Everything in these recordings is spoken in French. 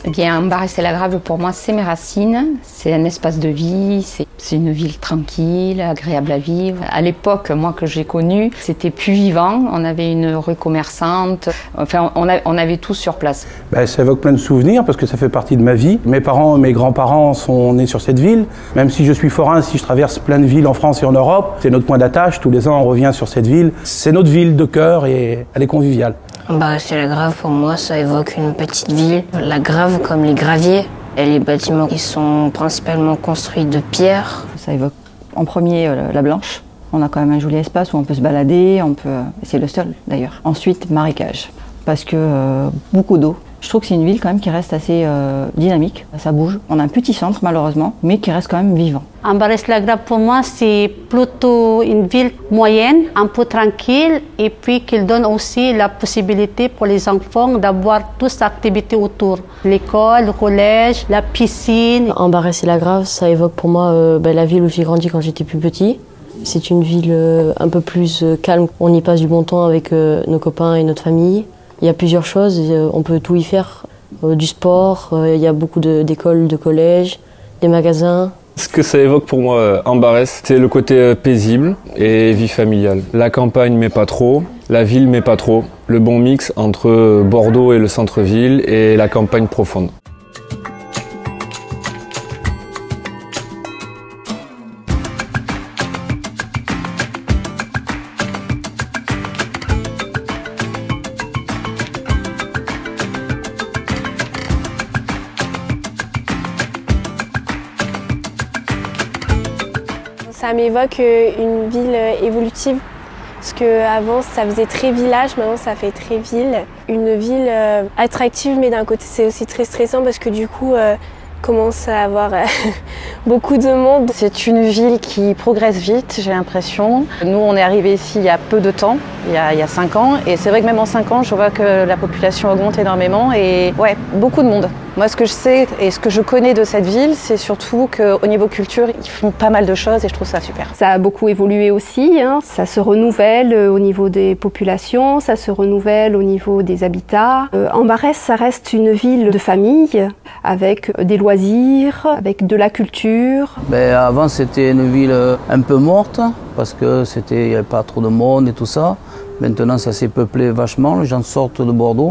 Eh bien, Ambarès-et-Lagrave, pour moi, c'est mes racines, c'est un espace de vie, c'est une ville tranquille, agréable à vivre. À l'époque, moi, que j'ai connue, c'était plus vivant, on avait une rue commerçante, enfin, on avait tout sur place. Ça évoque plein de souvenirs parce que ça fait partie de ma vie. Mes parents, mes grands-parents sont nés sur cette ville. Même si je suis forain, si je traverse plein de villes en France et en Europe, c'est notre point d'attache. Tous les ans, on revient sur cette ville. C'est notre ville de cœur et elle est conviviale. Ambarès-et-Lagrave, pour moi, ça évoque une petite ville. La Grave comme les graviers. Et les bâtiments qui sont principalement construits de pierre. Ça évoque en premier la Blanche. On a quand même un joli espace où on peut se balader, c'est le seul d'ailleurs. Ensuite, marécage, parce que beaucoup d'eau. Je trouve que c'est une ville quand même qui reste assez dynamique, ça bouge. On a un petit centre malheureusement, mais qui reste quand même vivant. Ambarès-Lagrave pour moi c'est plutôt une ville moyenne, un peu tranquille et puis qui donne aussi la possibilité pour les enfants d'avoir toutes les activités autour. L'école, le collège, la piscine. Ambarès-et-Lagrave, ça évoque pour moi la ville où j'ai grandi quand j'étais plus petit. C'est une ville un peu plus calme. On y passe du bon temps avec nos copains et notre famille. Il y a plusieurs choses, on peut tout y faire. Du sport, il y a beaucoup d'écoles, de collèges, des magasins. Ce que ça évoque pour moi, Ambarès, c'est le côté paisible et vie familiale. La campagne, mais pas trop. La ville, mais pas trop. Le bon mix entre Bordeaux et le centre-ville et la campagne profonde. Ça m'évoque une ville évolutive, parce qu'avant ça faisait très village, maintenant ça fait très ville. Une ville attractive, mais d'un côté c'est aussi très stressant parce que du coup commence à avoir beaucoup de monde. C'est une ville qui progresse vite, j'ai l'impression. Nous on est arrivés ici il y a peu de temps, il y a 5 ans, et c'est vrai que même en 5 ans je vois que la population augmente énormément et ouais, beaucoup de monde. Moi, ce que je sais et ce que je connais de cette ville, c'est surtout qu'au niveau culture, ils font pas mal de choses et je trouve ça super. Ça a beaucoup évolué aussi, hein. Ça se renouvelle au niveau des populations, ça se renouvelle au niveau des habitats. Ambarès, ça reste une ville de famille, avec des loisirs, avec de la culture. Avant, c'était une ville un peu morte, parce que il n'y avait pas trop de monde et tout ça. Maintenant, ça s'est peuplé vachement, les gens sortent de Bordeaux.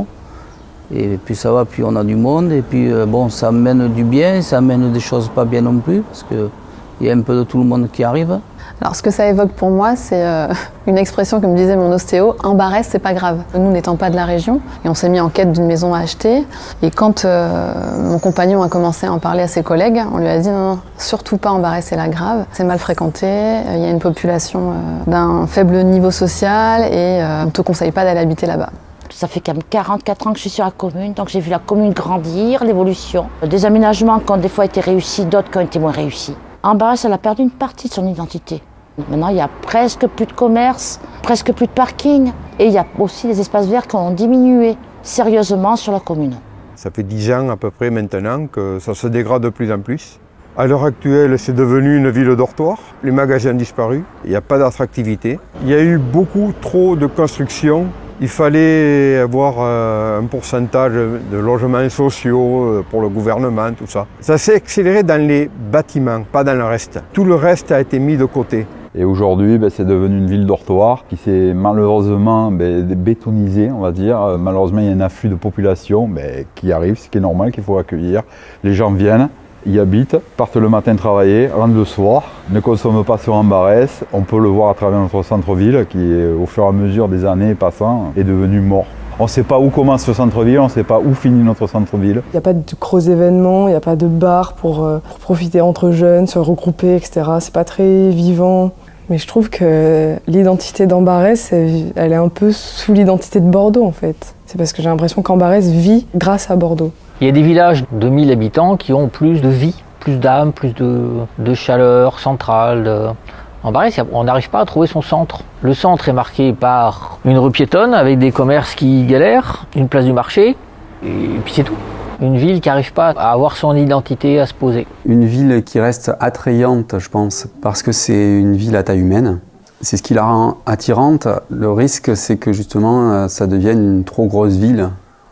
Et puis ça va, puis on a du monde, et puis bon, ça amène du bien, ça amène des choses pas bien non plus, parce qu'il y a un peu de tout le monde qui arrive. Alors ce que ça évoque pour moi, c'est une expression que me disait mon ostéo, Ambarès, c'est pas grave. Nous n'étant pas de la région, et on s'est mis en quête d'une maison à acheter, et quand mon compagnon a commencé à en parler à ses collègues, on lui a dit non, surtout pas Ambarès-et-Lagrave, c'est mal fréquenté, il y a une population d'un faible niveau social, et on ne te conseille pas d'aller habiter là-bas. Ça fait quand même 44 ans que je suis sur la commune, donc j'ai vu la commune grandir, l'évolution. Des aménagements qui ont des fois été réussis, d'autres qui ont été moins réussis. Ambarès, elle a perdu une partie de son identité. Maintenant, il y a presque plus de commerce, presque plus de parking. Et il y a aussi des espaces verts qui ont diminué sérieusement sur la commune. Ça fait 10 ans à peu près maintenant que ça se dégrade de plus en plus. À l'heure actuelle, c'est devenu une ville dortoir. Les magasins ont disparu, il n'y a pas d'attractivité. Il y a eu beaucoup trop de construction. Il fallait avoir un pourcentage de logements sociaux pour le gouvernement, tout ça. Ça s'est accéléré dans les bâtiments, pas dans le reste. Tout le reste a été mis de côté. Et aujourd'hui, c'est devenu une ville dortoir qui s'est malheureusement bétonisée, on va dire. Malheureusement, il y a un afflux de population qui arrive, ce qui est normal, qu'il faut accueillir. Les gens viennent, y habitent, partent le matin travailler, rentrent le soir, ne consomment pas sur Ambarès. On peut le voir à travers notre centre-ville qui, au fur et à mesure des années passant, est devenu mort. On ne sait pas où commence ce centre-ville, on ne sait pas où finit notre centre-ville. Il n'y a pas de gros événements, il n'y a pas de bar pour profiter entre jeunes, se regrouper, etc. C'est pas très vivant. Mais je trouve que l'identité d'Ambarès, elle est un peu sous l'identité de Bordeaux en fait. C'est parce que j'ai l'impression qu'Ambarès vit grâce à Bordeaux. Il y a des villages de 1000 habitants qui ont plus de vie, plus d'âme, plus de chaleur centrale. Ambarès, on n'arrive pas à trouver son centre. Le centre est marqué par une rue piétonne avec des commerces qui galèrent, une place du marché, et puis c'est tout. Une ville qui n'arrive pas à avoir son identité, à se poser. Une ville qui reste attrayante, je pense, parce que c'est une ville à taille humaine. C'est ce qui la rend attirante. Le risque, c'est que justement, ça devienne une trop grosse ville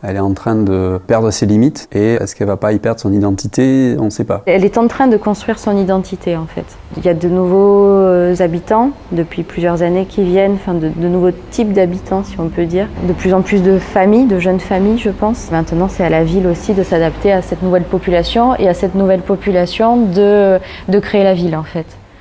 Elle est en train de perdre ses limites et est-ce qu'elle va pas y perdre son identité? On ne sait pas. Elle est en train de construire son identité en fait. Il y a de nouveaux habitants depuis plusieurs années qui viennent, enfin de nouveaux types d'habitants si on peut dire. De plus en plus de familles, de jeunes familles je pense. Maintenant c'est à la ville aussi de s'adapter à cette nouvelle population et à cette nouvelle population de créer la ville en fait.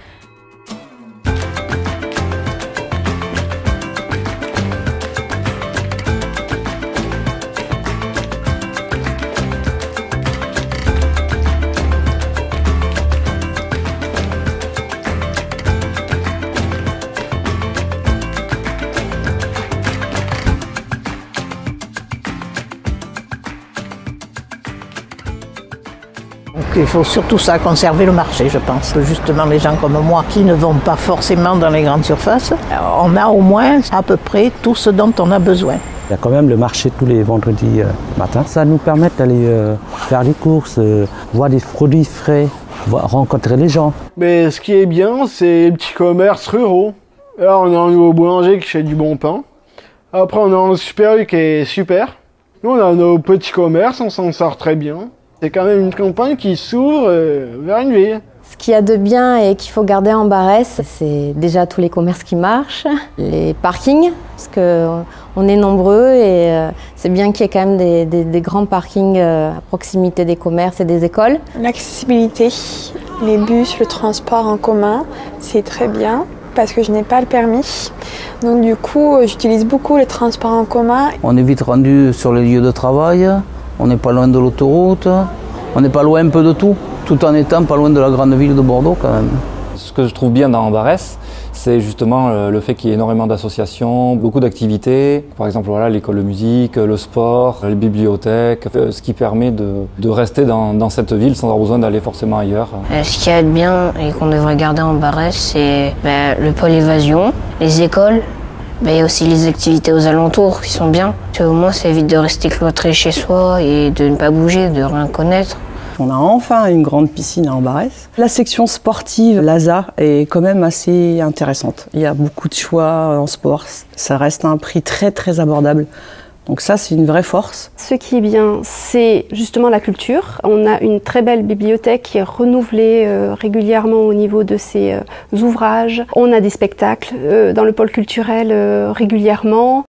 Il faut surtout ça, conserver le marché, je pense. Justement, les gens comme moi qui ne vont pas forcément dans les grandes surfaces, on a au moins à peu près tout ce dont on a besoin. Il y a quand même le marché tous les vendredis matin. Ça nous permet d'aller faire les courses, voir des produits frais, rencontrer les gens. Mais ce qui est bien, c'est les petits commerces ruraux. Là, on a un nouveau boulanger qui fait du bon pain. Après, on a un Super U qui est super. Nous, on a nos petits commerces, on s'en sort très bien. C'est quand même une campagne qui s'ouvre vers une ville. Ce qu'il y a de bien et qu'il faut garder en Barès, c'est déjà tous les commerces qui marchent, les parkings, parce qu'on est nombreux et c'est bien qu'il y ait quand même des grands parkings à proximité des commerces et des écoles. L'accessibilité, les bus, le transport en commun, c'est très bien parce que je n'ai pas le permis. Donc du coup, j'utilise beaucoup les transports en commun. On est vite rendu sur les lieux de travail. On n'est pas loin de l'autoroute, on n'est pas loin un peu de tout en étant pas loin de la grande ville de Bordeaux quand même. Ce que je trouve bien dans Ambarès, c'est justement le fait qu'il y ait énormément d'associations, beaucoup d'activités. Par exemple, voilà, l'école de musique, le sport, les bibliothèques, ce qui permet de rester dans cette ville sans avoir besoin d'aller forcément ailleurs. Ce qu'il y a de bien et qu'on devrait garder en Ambarès, c'est le pôle évasion, les écoles. Il y a aussi les activités aux alentours qui sont bien. Au moins, ça évite de rester cloîtré chez soi et de ne pas bouger, de rien connaître. On a enfin une grande piscine à Ambarès. La section sportive, l'ASA, est quand même assez intéressante. Il y a beaucoup de choix en sport. Ça reste à un prix très très abordable. Donc ça, c'est une vraie force. Ce qui est bien, c'est justement la culture. On a une très belle bibliothèque qui est renouvelée régulièrement au niveau de ses ouvrages. On a des spectacles dans le pôle culturel régulièrement.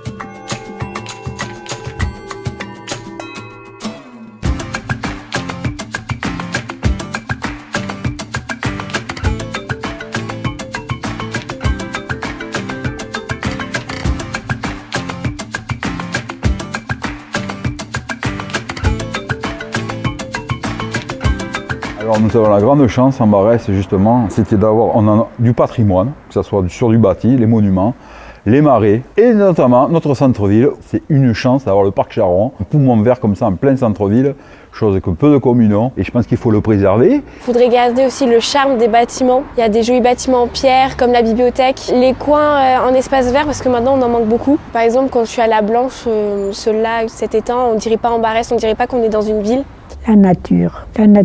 Alors nous avons la grande chance en Barès justement, c'était d'avoir du patrimoine, que ce soit sur du bâti, les monuments, les marais et notamment notre centre-ville. C'est une chance d'avoir le parc Charon, un poumon vert comme ça en plein centre-ville, chose que peu de communes ont et je pense qu'il faut le préserver. Il faudrait garder aussi le charme des bâtiments. Il y a des jolis bâtiments en pierre comme la bibliothèque, les coins en espace vert parce que maintenant on en manque beaucoup. Par exemple quand je suis à la Blanche, ce lac, cet étang, on ne dirait pas Ambarès, on ne dirait pas qu'on est dans une ville. La nature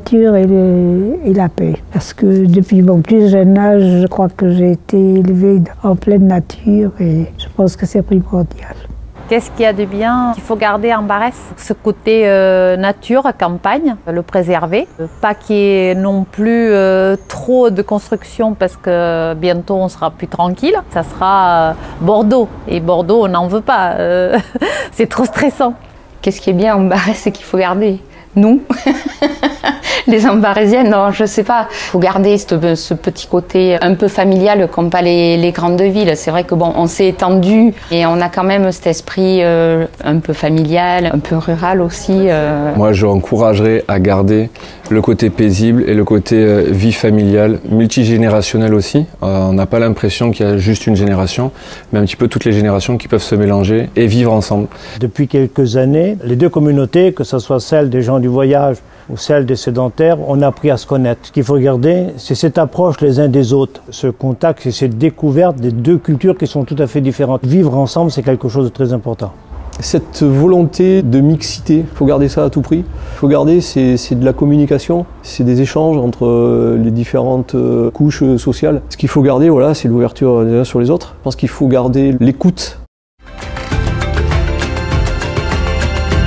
et la paix. Parce que depuis mon plus jeune âge, je crois que j'ai été élevée en pleine nature et je pense que c'est primordial. Qu'est-ce qu'il y a de bien qu'il faut garder en Barès? Ce côté nature, campagne, le préserver. Pas qu'il y ait non plus trop de construction parce que bientôt on sera plus tranquille. Ça sera Bordeaux. Et Bordeaux, on n'en veut pas. C'est trop stressant. Qu'est-ce qui est bien en Barès, c'est qu'il faut garder. Nous, les Ambarésiennes, non, je sais pas. Il faut garder ce petit côté un peu familial comme pas les grandes villes. C'est vrai que bon, on s'est étendu et on a quand même cet esprit un peu familial, un peu rural aussi. Moi, je encouragerais à garder le côté paisible et le côté vie familiale, multigénérationnel aussi. On n'a pas l'impression qu'il y a juste une génération, mais un petit peu toutes les générations qui peuvent se mélanger et vivre ensemble. Depuis quelques années, les deux communautés, que ce soit celle des gens du voyage ou celle des sédentaires, on a appris à se connaître. Ce qu'il faut regarder, c'est cette approche les uns des autres, ce contact, c'est cette découverte des deux cultures qui sont tout à fait différentes. Vivre ensemble, c'est quelque chose de très important. Cette volonté de mixité, il faut garder ça à tout prix. Il faut garder, c'est de la communication, c'est des échanges entre les différentes couches sociales. Ce qu'il faut garder, voilà, c'est l'ouverture les uns sur les autres. Je pense qu'il faut garder l'écoute.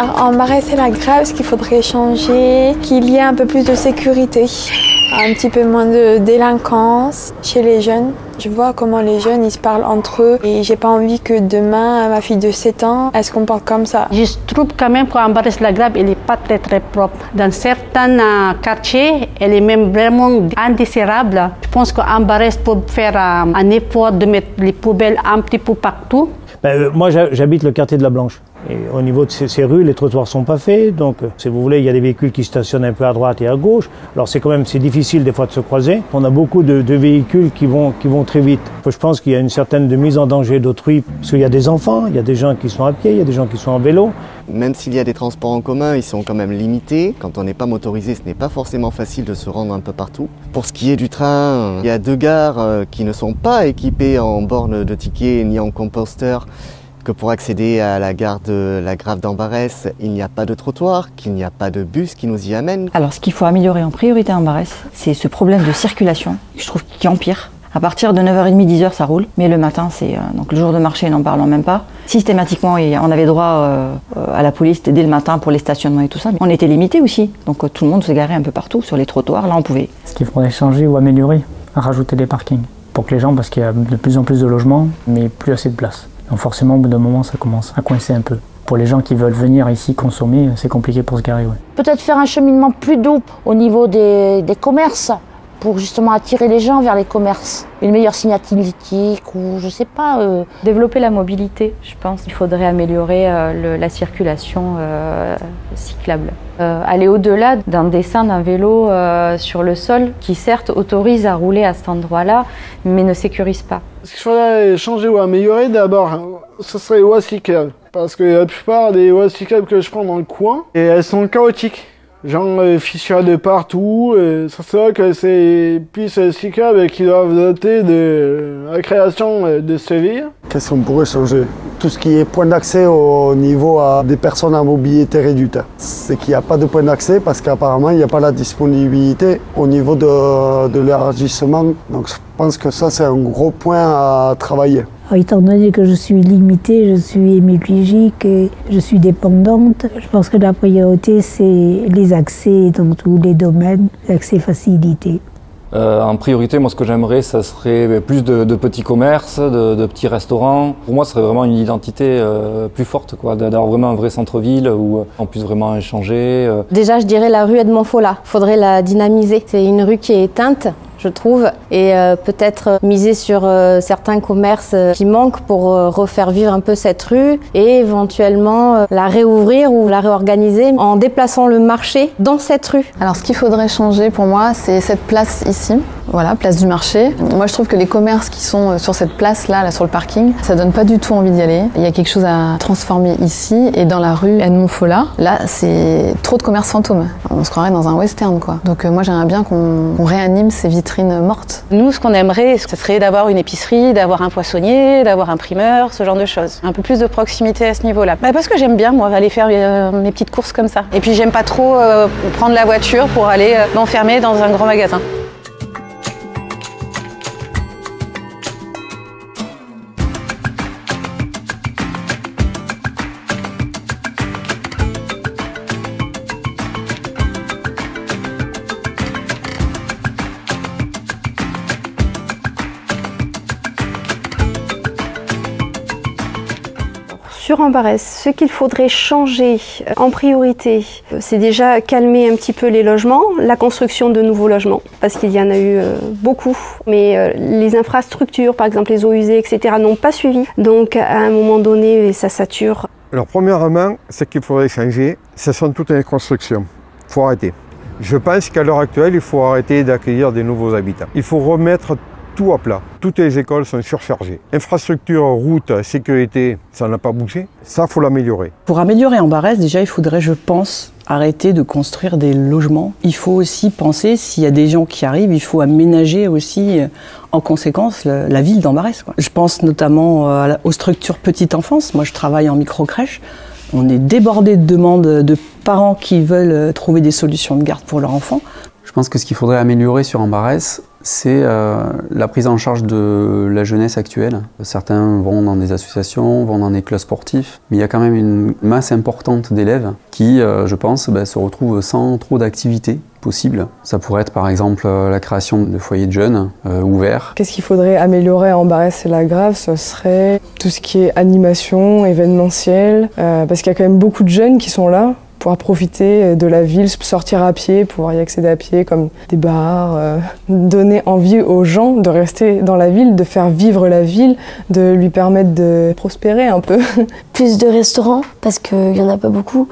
Alors, en Barès-et-Lagrave, ce qu'il faudrait changer, qu'il y ait un peu plus de sécurité, un petit peu moins de délinquance chez les jeunes. Je vois comment les jeunes ils se parlent entre eux et j'ai pas envie que demain ma fille de 7 ans elle se comporte comme ça. Je trouve quand même qu'en Barès-et-Lagrave elle n'est pas très propre. Dans certains quartiers elle est même vraiment indésirable. Je pense qu'en Barès peut faire un effort de mettre les poubelles un petit peu partout. Moi j'habite le quartier de la Blanche. Et au niveau de ces rues, les trottoirs sont pas faits, donc si vous voulez, il y a des véhicules qui stationnent un peu à droite et à gauche. Alors c'est difficile des fois de se croiser. On a beaucoup de véhicules qui vont très vite. Je pense qu'il y a une certaine mise en danger d'autrui, parce qu'il y a des enfants, il y a des gens qui sont à pied, il y a des gens qui sont en vélo. Même s'il y a des transports en commun, ils sont quand même limités. Quand on n'est pas motorisé, ce n'est pas forcément facile de se rendre un peu partout. Pour ce qui est du train, il y a 2 gares qui ne sont pas équipées en borne de tickets ni en composteur. Que pour accéder à la gare de la Grave d'Ambarès, il n'y a pas de trottoir, qu'il n'y a pas de bus qui nous y amène. Alors ce qu'il faut améliorer en priorité à Ambarès, c'est ce problème de circulation, je trouve qui empire. À partir de 9h30, 10h, ça roule, mais le matin, donc le jour de marché, n'en parlons même pas. Systématiquement, on avait droit à la police dès le matin pour les stationnements et tout ça. Mais on était limité aussi, donc tout le monde se garait un peu partout sur les trottoirs, là on pouvait. Ce qu'il faudrait changer ou améliorer, rajouter des parkings pour que les gens, parce qu'il y a de plus en plus de logements, mais plus assez de place. Donc forcément, au bout d'un moment, ça commence à coincer un peu. Pour les gens qui veulent venir ici consommer, c'est compliqué pour se garer. Ouais. Peut-être faire un cheminement plus doux au niveau des commerces, pour justement attirer les gens vers les commerces. Une meilleure signalétique ou je sais pas. Développer la mobilité, je pense. Il faudrait améliorer la circulation cyclable. Aller au-delà d'un dessin d'un vélo sur le sol qui certes autorise à rouler à cet endroit-là, mais ne sécurise pas. Ce qu'il faudrait changer ou améliorer d'abord, ce serait les voies cyclables. Parce que la plupart des voies cyclables que je prends dans le coin, et elles sont chaotiques. Genre fissurées de partout, ça se voit que c'est pistes cyclables qui doivent doter de la création de ces villes. Qu'est-ce qu'on pourrait changer? Tout ce qui est point d'accès au niveau des personnes à mobilité réduite. C'est qu'il n'y a pas de point d'accès parce qu'apparemment il n'y a pas la disponibilité au niveau de l'élargissement. Donc je pense que ça c'est un gros point à travailler. Étant donné que je suis limitée, je suis hémiplégique et je suis dépendante, je pense que la priorité c'est les accès dans tous les domaines, l'accès facilité. En priorité, moi ce que j'aimerais, ça serait plus de petits commerces, de petits restaurants. Pour moi, ce serait vraiment une identité plus forte, quoi, d'avoir vraiment un vrai centre-ville où on puisse vraiment échanger. Déjà, je dirais la rue Edmond Follat. Faudrait la dynamiser. C'est une rue qui est éteinte, je trouve, et peut-être miser sur certains commerces qui manquent pour refaire vivre un peu cette rue et éventuellement la réouvrir ou la réorganiser en déplaçant le marché dans cette rue. Alors ce qu'il faudrait changer pour moi, c'est cette place ici, voilà, place du marché. Moi je trouve que les commerces qui sont sur cette place-là, sur le parking, ça donne pas du tout envie d'y aller. Il y a quelque chose à transformer ici et dans la rue Edmond Follat. Là c'est trop de commerces fantômes. On se croirait dans un western quoi. Donc moi j'aimerais bien qu'on réanime ces vitrines mortes. Nous ce qu'on aimerait, ce serait d'avoir une épicerie, d'avoir un poissonnier, d'avoir un primeur, ce genre de choses. Un peu plus de proximité à ce niveau-là. Parce que j'aime bien moi aller faire mes petites courses comme ça. Et puis j'aime pas trop prendre la voiture pour aller m'enfermer dans un grand magasin. Sur Ambarès, ce qu'il faudrait changer en priorité, c'est déjà calmer un petit peu les logements, la construction de nouveaux logements, parce qu'il y en a eu beaucoup, mais les infrastructures, par exemple les eaux usées, etc., n'ont pas suivi. Donc à un moment donné, ça sature. Alors premièrement, ce qu'il faudrait changer, ce sont toutes les constructions. Il faut arrêter. Je pense qu'à l'heure actuelle, il faut arrêter d'accueillir des nouveaux habitants. Il faut remettre tout à plat. Toutes les écoles sont surchargées. Infrastructure, route, sécurité, ça n'a pas bougé. Ça, il faut l'améliorer. Pour améliorer Ambarès, déjà, il faudrait, je pense, arrêter de construire des logements. Il faut aussi penser, s'il y a des gens qui arrivent, il faut aménager aussi, en conséquence, la ville d'Ambarès. Je pense notamment aux structures petite enfance. Moi, je travaille en micro-crèche. On est débordé de demandes de parents qui veulent trouver des solutions de garde pour leurs enfants. Je pense que ce qu'il faudrait améliorer sur Ambarès, c'est la prise en charge de la jeunesse actuelle. Certains vont dans des associations, vont dans des clubs sportifs, mais il y a quand même une masse importante d'élèves qui, je pense, se retrouvent sans trop d'activités possibles. Ça pourrait être par exemple la création de foyers de jeunes ouverts. Qu'est-ce qu'il faudrait améliorer à Ambarès-et-Lagrave? Ce serait tout ce qui est animation, événementiel, parce qu'il y a quand même beaucoup de jeunes qui sont là, pouvoir profiter de la ville, sortir à pied, pouvoir y accéder à pied, comme des bars, donner envie aux gens de rester dans la ville, de faire vivre la ville, de lui permettre de prospérer un peu. Plus de restaurants, parce qu'il n'y en a pas beaucoup.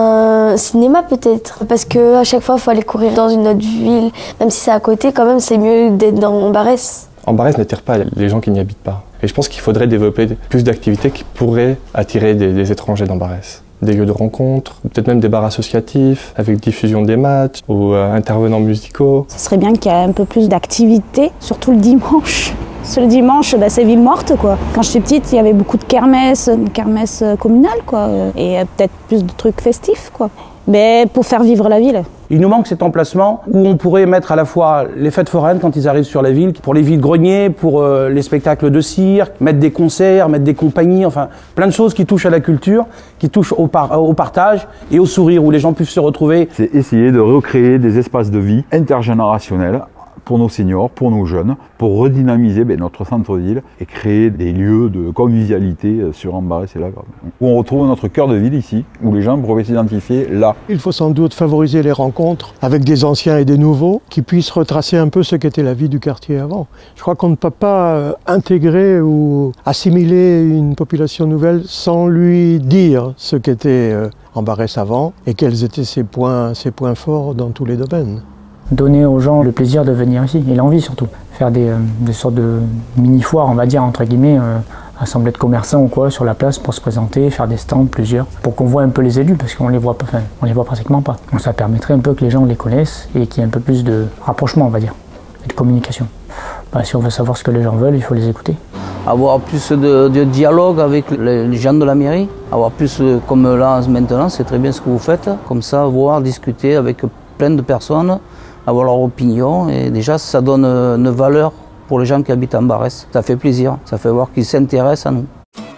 Un cinéma peut-être, parce qu'à chaque fois il faut aller courir dans une autre ville, même si c'est à côté, quand même c'est mieux d'être dans Ambarès. Ambarès n'attire pas les gens qui n'y habitent pas. Et je pense qu'il faudrait développer plus d'activités qui pourraient attirer des étrangers d'Ambarès. Des lieux de rencontre, peut-être même des bars associatifs, avec diffusion des matchs ou intervenants musicaux. Ce serait bien qu'il y ait un peu plus d'activités, surtout le dimanche. Le dimanche, c'est ville morte, quoi. Quand j'étais petite, il y avait beaucoup de kermesses communales, quoi. Et peut-être plus de trucs festifs, quoi. Mais pour faire vivre la ville. Il nous manque cet emplacement où on pourrait mettre à la fois les fêtes foraines quand ils arrivent sur la ville, pour les vides-greniers, pour les spectacles de cirque, mettre des concerts, mettre des compagnies, enfin plein de choses qui touchent à la culture, qui touchent au partage et au sourire, où les gens puissent se retrouver. C'est essayer de recréer des espaces de vie intergénérationnels pour nos seniors, pour nos jeunes, pour redynamiser notre centre-ville et créer des lieux de convivialité sur Ambarès-et-Lagrave. Où on retrouve notre cœur de ville ici, où les gens pourraient s'identifier là. Il faut sans doute favoriser les rencontres avec des anciens et des nouveaux qui puissent retracer un peu ce qu'était la vie du quartier avant. Je crois qu'on ne peut pas intégrer ou assimiler une population nouvelle sans lui dire ce qu'était Ambarès avant et quels étaient ses points forts dans tous les domaines. Donner aux gens le plaisir de venir ici, et l'envie surtout. Faire des sortes de mini-foires, on va dire, entre guillemets, assemblée de commerçants ou quoi, sur la place pour se présenter, faire des stands, plusieurs, pour qu'on voit un peu les élus, parce qu'on les voit pas, on les voit pratiquement pas. Donc ça permettrait un peu que les gens les connaissent et qu'il y ait un peu plus de rapprochement, on va dire, et de communication. Si on veut savoir ce que les gens veulent, il faut les écouter. Avoir plus de dialogue avec les gens de la mairie, avoir plus, comme là maintenant, c'est très bien ce que vous faites, comme ça, voir, discuter avec plein de personnes, avoir leur opinion, et déjà ça donne une valeur pour les gens qui habitent à Ambarès. Ça fait plaisir, ça fait voir qu'ils s'intéressent à nous.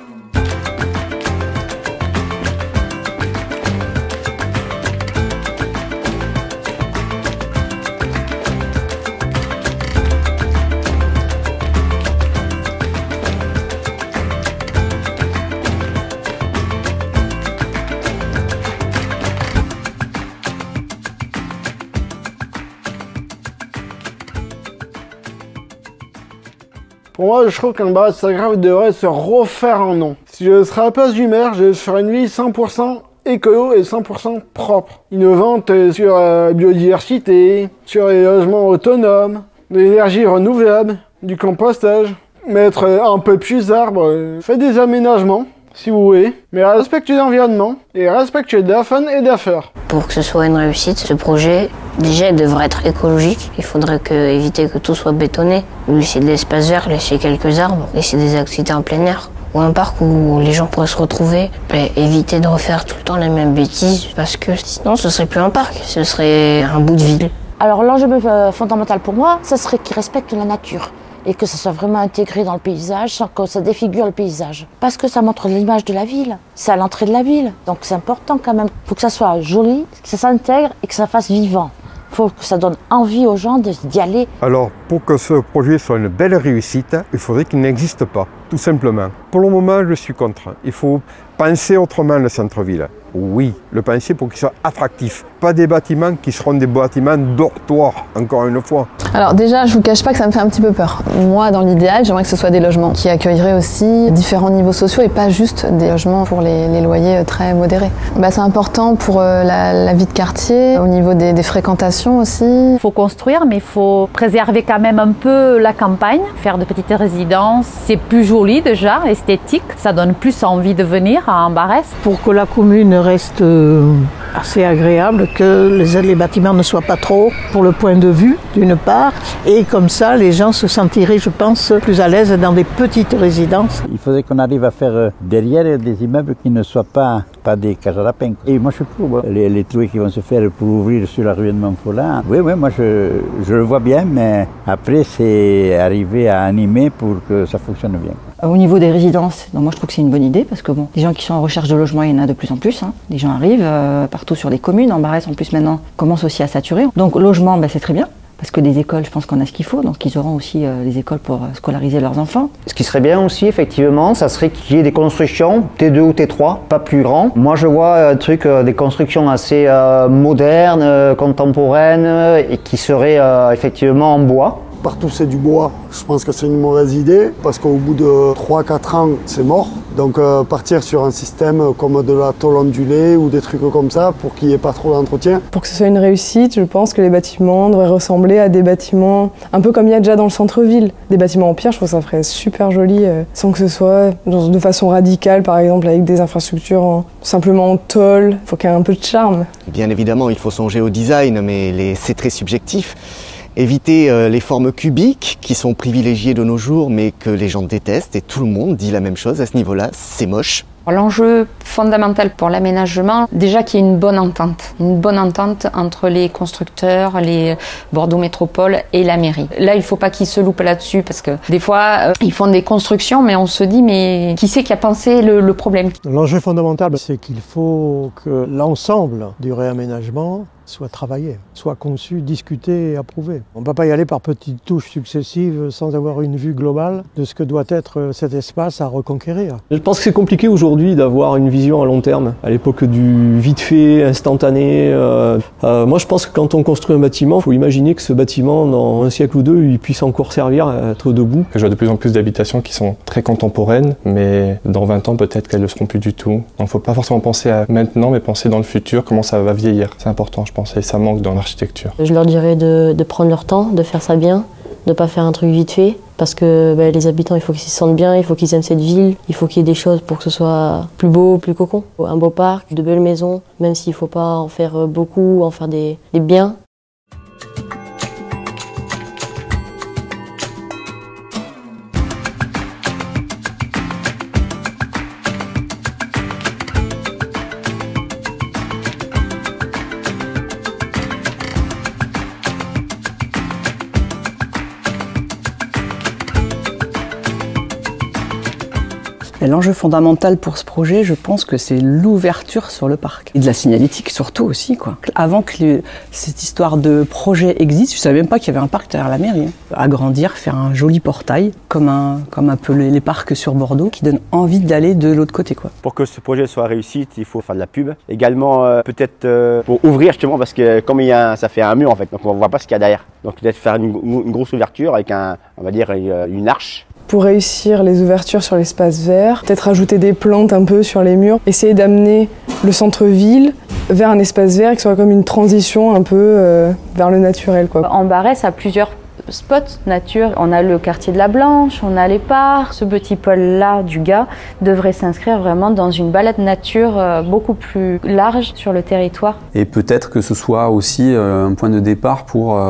Pour moi, je trouve qu'Ambarès-et-Lagrave devrait se refaire un nom. Si je serais à la place du maire, je ferais une ville 100% écolo et 100% propre. Innovante sur la biodiversité, sur les logements autonomes, de l'énergie renouvelable, du compostage, mettre un peu plus d'arbres, faire des aménagements, si vous voulez, mais respectueux de l'environnement et respectueux de la faune et de la flore. Pour que ce soit une réussite, ce projet, déjà, il devrait être écologique. Il faudrait éviter que tout soit bétonné. Laisser de l'espace vert, laisser quelques arbres, laisser des activités en plein air. Ou un parc où les gens pourraient se retrouver. Et éviter de refaire tout le temps les mêmes bêtises, parce que sinon ce serait plus un parc, ce serait un bout de ville. Alors l'enjeu fondamental pour moi, ce serait qu'ils respectent la nature. Et que ça soit vraiment intégré dans le paysage sans que ça défigure le paysage. Parce que ça montre l'image de la ville, c'est à l'entrée de la ville. Donc c'est important quand même. Il faut que ça soit joli, que ça s'intègre et que ça fasse vivant. Il faut que ça donne envie aux gens d'y aller. Alors pour que ce projet soit une belle réussite, il faudrait qu'il n'existe pas, tout simplement. Pour le moment, je suis contre. Il faut penser autrement le centre-ville. Oui, le penser pour qu'il soit attractif. Pas des bâtiments qui seront des bâtiments dortoirs, encore une fois. Alors déjà, je vous cache pas que ça me fait un petit peu peur. Moi, dans l'idéal, j'aimerais que ce soit des logements qui accueilleraient aussi différents niveaux sociaux et pas juste des logements pour les loyers très modérés. C'est important pour la vie de quartier, au niveau des fréquentations aussi. Il faut construire, mais il faut préserver quand même un peu la campagne, faire de petites résidences. C'est plus joli déjà, esthétique, ça donne plus envie de venir à Ambarès. Pour que la commune reste assez agréable, que les bâtiments ne soient pas trop pour le point de vue d'une part, et comme ça les gens se sentiraient, je pense, plus à l'aise dans des petites résidences. Il faudrait qu'on arrive à faire derrière des immeubles qui ne soient pas pas des cages à lapins. Et moi je suis pour les trucs qui vont se faire pour ouvrir sur la rue de Montfolin. Oui, moi je le vois bien, mais après c'est arriver à animer pour que ça fonctionne bien. Au niveau des résidences, donc moi je trouve que c'est une bonne idée parce que bon, les gens qui sont en recherche de logement, il y en a de plus en plus. Les gens arrivent partout sur les communes. Ambarès en plus maintenant commence aussi à saturer. Donc logement, c'est très bien. Parce que des écoles, je pense qu'on a ce qu'il faut, donc ils auront aussi des écoles pour scolariser leurs enfants. Ce qui serait bien aussi, effectivement, ça serait qu'il y ait des constructions, T2 ou T3, pas plus grands. Moi, je vois des constructions assez modernes, contemporaines, et qui seraient effectivement en bois. Partout c'est du bois, je pense que c'est une mauvaise idée parce qu'au bout de 3-4 ans c'est mort. Donc partir sur un système comme de la tôle ondulée ou des trucs comme ça pour qu'il n'y ait pas trop d'entretien. Pour que ce soit une réussite, je pense que les bâtiments devraient ressembler à des bâtiments un peu comme il y a déjà dans le centre-ville. Des bâtiments en pierre, je trouve que ça ferait super joli sans que ce soit de façon radicale, par exemple avec des infrastructures simplement en tôle. Il faut qu'il y ait un peu de charme. Bien évidemment, il faut songer au design, mais c'est très subjectif. Éviter les formes cubiques qui sont privilégiées de nos jours mais que les gens détestent et tout le monde dit la même chose à ce niveau-là, c'est moche. L'enjeu fondamental pour l'aménagement, déjà qu'il y ait une bonne entente entre les constructeurs, les Bordeaux Métropole et la mairie. Là, il ne faut pas qu'ils se loupent là-dessus parce que des fois, ils font des constructions mais on se dit mais qui c'est qui a pensé le problème? L'enjeu fondamental, c'est qu'il faut que l'ensemble du réaménagement soit travaillé, soit conçu, discuté et approuvé. On ne peut pas y aller par petites touches successives sans avoir une vue globale de ce que doit être cet espace à reconquérir. Je pense que c'est compliqué aujourd'hui d'avoir une vision à long terme. À l'époque du vite fait, instantané, moi je pense que quand on construit un bâtiment, il faut imaginer que ce bâtiment, dans un siècle ou deux, il puisse encore servir à être debout. Je vois de plus en plus d'habitations qui sont très contemporaines, mais dans 20 ans peut-être qu'elles ne le seront plus du tout. Donc il ne faut pas forcément penser à maintenant, mais penser dans le futur, comment ça va vieillir. C'est important, je pense. Et ça manque dans l'architecture. Je leur dirais de prendre leur temps, de faire ça bien, de ne pas faire un truc vite fait, parce que les habitants, il faut qu'ils se sentent bien, il faut qu'ils aiment cette ville, il faut qu'il y ait des choses pour que ce soit plus beau, plus cocon. Un beau parc, de belles maisons, même s'il ne faut pas en faire beaucoup, en faire des biens. L'enjeu fondamental pour ce projet, je pense que c'est l'ouverture sur le parc. Et de la signalétique surtout aussi, quoi. Avant que cette histoire de projet existe, je ne savais même pas qu'il y avait un parc derrière la mairie. Agrandir, faire un joli portail, comme un peu les parcs sur Bordeaux, qui donne envie d'aller de l'autre côté, quoi. Pour que ce projet soit réussite, il faut faire de la pub. Également, peut-être pour ouvrir justement, parce que comme ça fait un mur en fait, donc on ne voit pas ce qu'il y a derrière. Donc peut-être faire une grosse ouverture avec on va dire une arche. Pour réussir les ouvertures sur l'espace vert, peut-être rajouter des plantes un peu sur les murs, essayer d'amener le centre-ville vers un espace vert qui soit comme une transition un peu vers le naturel, quoi. Ambarès a plusieurs spots nature. On a le quartier de la Blanche, on a les parcs. Ce petit pôle-là du Gard devrait s'inscrire vraiment dans une balade nature beaucoup plus large sur le territoire. Et peut-être que ce soit aussi un point de départ pour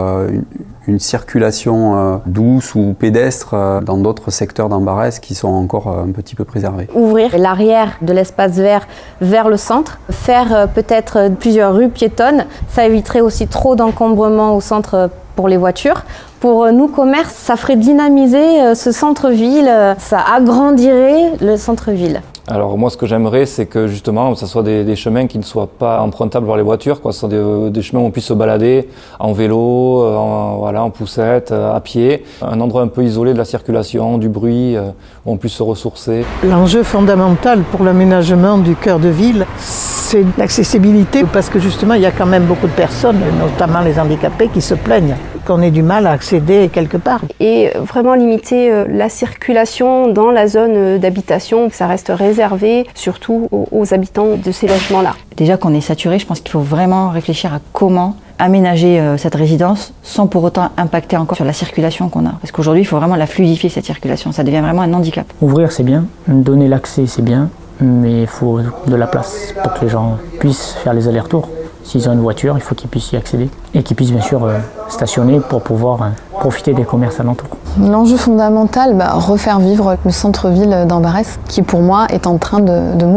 une circulation douce ou pédestre dans d'autres secteurs d'Ambarès qui sont encore un petit peu préservés. Ouvrir l'arrière de l'espace vert vers le centre, faire peut-être plusieurs rues piétonnes, ça éviterait aussi trop d'encombrement au centre pour les voitures. Pour nous, commerces, ça ferait dynamiser ce centre-ville, ça agrandirait le centre-ville. Alors moi, ce que j'aimerais, c'est que justement, ce soit des chemins qui ne soient pas empruntables par les voitures, quoi. Ce sont des chemins où on puisse se balader en vélo, en poussette, à pied. Un endroit un peu isolé de la circulation, du bruit, où on puisse se ressourcer. L'enjeu fondamental pour l'aménagement du cœur de ville, c'est l'accessibilité, parce que justement, il y a quand même beaucoup de personnes, notamment les handicapés, qui se plaignent qu'on ait du mal à accéder quelque part. Et vraiment limiter la circulation dans la zone d'habitation, ça reste réservé surtout aux habitants de ces logements-là. Déjà qu'on est saturé, je pense qu'il faut vraiment réfléchir à comment aménager cette résidence sans pour autant impacter encore sur la circulation qu'on a. Parce qu'aujourd'hui, il faut vraiment la fluidifier, cette circulation. Ça devient vraiment un handicap. Ouvrir, c'est bien. Donner l'accès, c'est bien. Mais il faut de la place pour que les gens puissent faire les allers-retours. S'ils ont une voiture, il faut qu'ils puissent y accéder. Et qu'ils puissent bien sûr stationner pour pouvoir profiter des commerces alentours. L'enjeu fondamental, refaire vivre le centre-ville d'Ambarès, qui pour moi est en train de mourir.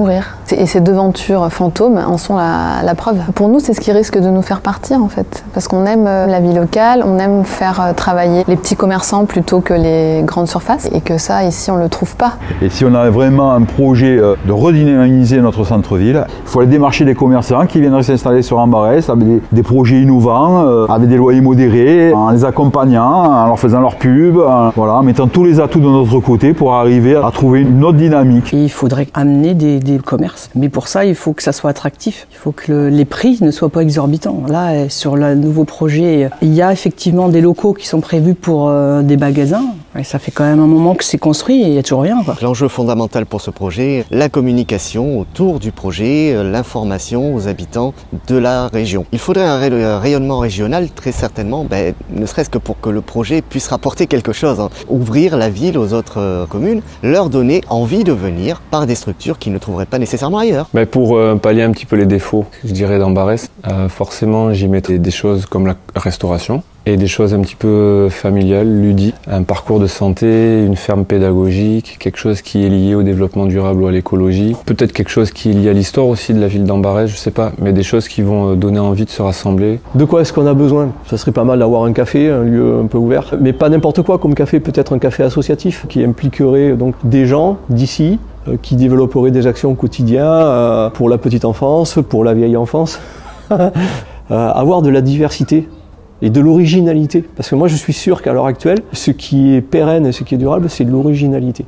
Et ces devantures fantômes en sont la preuve. Pour nous, c'est ce qui risque de nous faire partir en fait. Parce qu'on aime la vie locale, on aime faire travailler les petits commerçants plutôt que les grandes surfaces. Et que ça, ici, on ne le trouve pas. Et si on a vraiment un projet de redynamiser notre centre-ville, il faut aller démarcher des commerçants qui viendraient s'installer sur Ambarès avec des projets innovants, avec des loyers modérés, en les accompagnant, en leur faisant leur pub, voilà, en mettant tous les atouts de notre côté pour arriver à trouver une autre dynamique. Et il faudrait amener des commerces. Mais pour ça, il faut que ça soit attractif. Il faut que les prix ne soient pas exorbitants. Là, sur le nouveau projet, il y a effectivement des locaux qui sont prévus pour des magasins. Et ça fait quand même un moment que c'est construit et il n'y a toujours rien. L'enjeu fondamental pour ce projet, la communication autour du projet, l'information aux habitants de la région. Il faudrait un rayonnement régional, très certainement, ne serait-ce que pour que le projet puisse rapporter quelque chose. Ouvrir la ville aux autres communes, leur donner envie de venir par des structures qu'ils ne trouveraient pas nécessairement ailleurs. Pour pallier un petit peu les défauts, je dirais, d'Ambarès, forcément j'y mettrais des choses comme la restauration, et des choses un petit peu familiales, ludiques, un parcours de santé, une ferme pédagogique, quelque chose qui est lié au développement durable ou à l'écologie, peut-être quelque chose qui est lié à l'histoire aussi de la ville d'Ambarès, je sais pas, mais des choses qui vont donner envie de se rassembler. De quoi est-ce qu'on a besoin? Ça serait pas mal d'avoir un café, un lieu un peu ouvert, mais pas n'importe quoi comme café, peut-être un café associatif qui impliquerait donc des gens d'ici, qui développeraient des actions au quotidien pour la petite enfance, pour la vieille enfance, avoir de la diversité et de l'originalité. Parce que moi je suis sûr qu'à l'heure actuelle, ce qui est pérenne et ce qui est durable, c'est de l'originalité.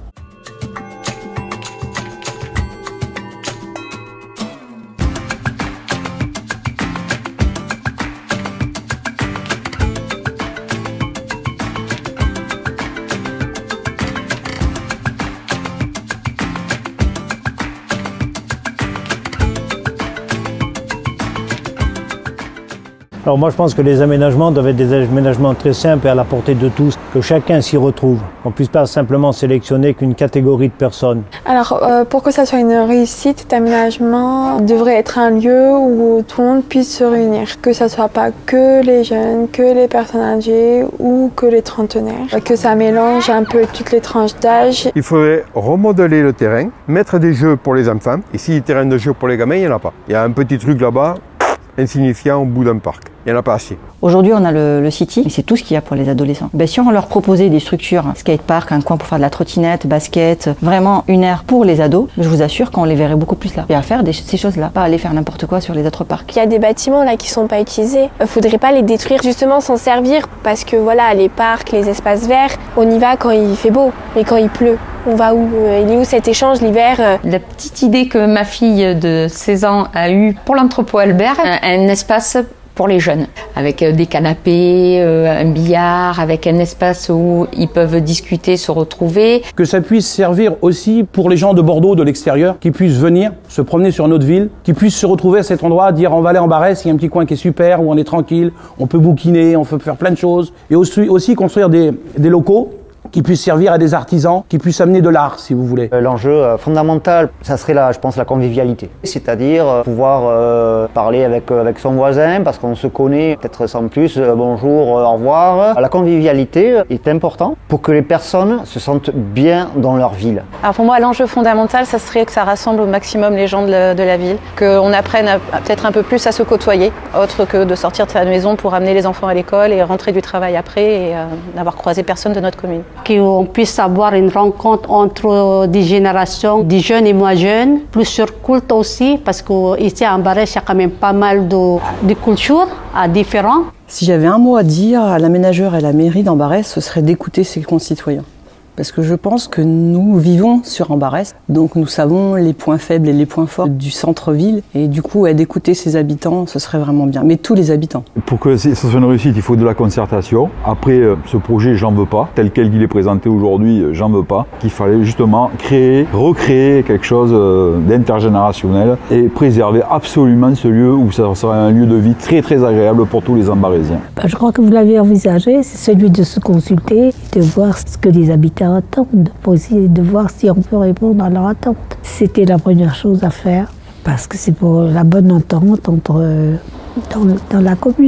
Alors moi je pense que les aménagements doivent être des aménagements très simples et à la portée de tous, que chacun s'y retrouve. On ne puisse pas simplement sélectionner qu'une catégorie de personnes. Alors pour que ça soit une réussite, cet aménagement devrait être un lieu où tout le monde puisse se réunir. Que ça ne soit pas que les jeunes, que les personnes âgées ou que les trentenaires. Que ça mélange un peu toutes les tranches d'âge. Il faudrait remodeler le terrain, mettre des jeux pour les enfants. Et si les terrains de jeux pour les gamins, il n'y en a pas. Il y a un petit truc là-bas, insignifiant au bout d'un parc. Il n'y en a pas assez. Aujourd'hui, on a le City, et c'est tout ce qu'il y a pour les adolescents. Si on leur proposait des structures, skatepark, un coin pour faire de la trottinette, basket, vraiment une aire pour les ados, je vous assure qu'on les verrait beaucoup plus là. Et à faire ces choses-là, pas aller faire n'importe quoi sur les autres parcs. Il y a des bâtiments là qui sont pas utilisés. Faudrait pas les détruire, justement s'en servir, parce que voilà, les parcs, les espaces verts, on y va quand il fait beau, mais quand il pleut, on va où? Il est où cet échange l'hiver? La petite idée que ma fille de 16 ans a eue pour l'entrepôt Albert, un espace pour les jeunes, avec des canapés, un billard, avec un espace où ils peuvent discuter, se retrouver. Que ça puisse servir aussi pour les gens de Bordeaux, de l'extérieur, qui puissent venir se promener sur notre ville, qui puissent se retrouver à cet endroit, dire on va aller en Barès, il y a un petit coin qui est super, où on est tranquille, on peut bouquiner, on peut faire plein de choses, et aussi construire des locaux qui puissent servir à des artisans, qui puissent amener de l'art, si vous voulez. L'enjeu fondamental, ça serait je pense, la convivialité. C'est-à-dire pouvoir parler avec son voisin, parce qu'on se connaît, peut-être sans plus, bonjour, au revoir. La convivialité est importante pour que les personnes se sentent bien dans leur ville. Alors pour moi, l'enjeu fondamental, ça serait que ça rassemble au maximum les gens de la ville, qu'on apprenne peut-être un peu plus à se côtoyer, autre que de sortir de sa maison pour amener les enfants à l'école et rentrer du travail après et n'avoir croisé personne de notre commune. Qu'on puisse avoir une rencontre entre des générations, des jeunes et moins jeunes, plus sur culte aussi, parce qu'ici à Ambarès, il y a quand même pas mal de cultures différentes. Si j'avais un mot à dire à l'aménageur et à la mairie d'Ambarès, ce serait d'écouter ses concitoyens. Parce que je pense que nous vivons sur Ambarès, donc nous savons les points faibles et les points forts du centre-ville. Et du coup, d'écouter ses habitants, ce serait vraiment bien. Mais tous les habitants. Pour que ça soit une réussite, il faut de la concertation. Après, ce projet, j'en veux pas. Tel quel il est présenté aujourd'hui, j'en veux pas. Il fallait justement recréer quelque chose d'intergénérationnel et préserver absolument ce lieu où ça serait un lieu de vie très très agréable pour tous les Ambarésiens. Je crois que vous l'avez envisagé, c'est celui de se consulter, de voir ce que les habitants attendent, pour essayer de voir si on peut répondre à leur attente. C'était la première chose à faire, parce que c'est pour la bonne entente dans la commune.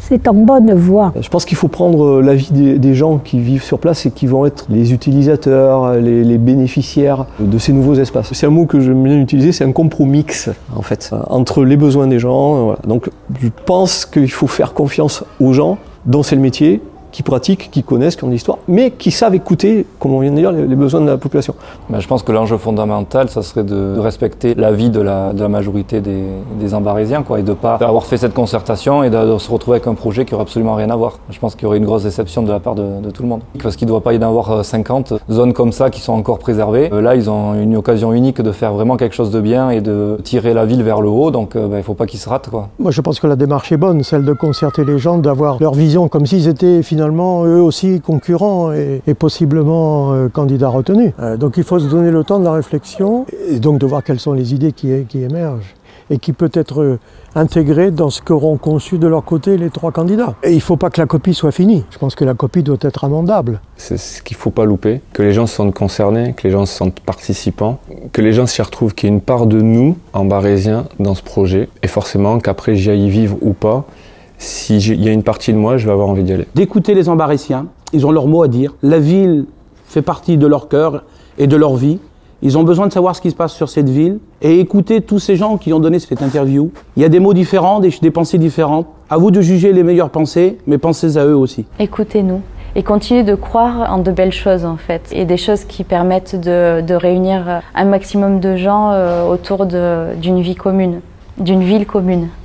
C'est en bonne voie. Je pense qu'il faut prendre l'avis des gens qui vivent sur place et qui vont être les utilisateurs, les bénéficiaires de ces nouveaux espaces. C'est un mot que j'aime bien utiliser, c'est un compromis en fait, entre les besoins des gens. Voilà. Donc je pense qu'il faut faire confiance aux gens dont c'est le métier, qui pratiquent, qui connaissent, qui ont de l'histoire, mais qui savent écouter, comme on vient de dire, les besoins de la population. Je pense que l'enjeu fondamental, ça serait de respecter l'avis de la majorité des Ambarésiens, quoi, et de ne pas avoir fait cette concertation et de se retrouver avec un projet qui n'aurait absolument rien à voir. Je pense qu'il y aurait une grosse déception de la part de tout le monde. Parce qu'il ne doit pas y en avoir 50 zones comme ça qui sont encore préservées. Là, ils ont une occasion unique de faire vraiment quelque chose de bien et de tirer la ville vers le haut, donc il ne faut pas qu'ils se ratent, quoi. Moi, je pense que la démarche est bonne, celle de concerter les gens, d'avoir leur vision comme s'ils étaient finalement eux aussi concurrents et possiblement candidats retenus. Donc il faut se donner le temps de la réflexion et donc de voir quelles sont les idées qui émergent et qui peut être intégrées dans ce qu'auront conçu de leur côté les trois candidats. Et il ne faut pas que la copie soit finie. Je pense que la copie doit être amendable. C'est ce qu'il ne faut pas louper, que les gens se sentent concernés, que les gens se sentent participants, que les gens s'y retrouvent, qu'il y ait une part de nous, Ambarésiens, dans ce projet, et forcément qu'après j'y aille vivre ou pas, s'il y a une partie de moi, je vais avoir envie d'y aller. D'écouter les Ambarésiens, ils ont leur mot à dire. La ville fait partie de leur cœur et de leur vie. Ils ont besoin de savoir ce qui se passe sur cette ville et écouter tous ces gens qui ont donné cette interview. Il y a des mots différents, des pensées différentes. À vous de juger les meilleures pensées, mais pensez à eux aussi. Écoutez-nous et continuez de croire en de belles choses en fait et des choses qui permettent de réunir un maximum de gens autour d'une vie commune, d'une ville commune.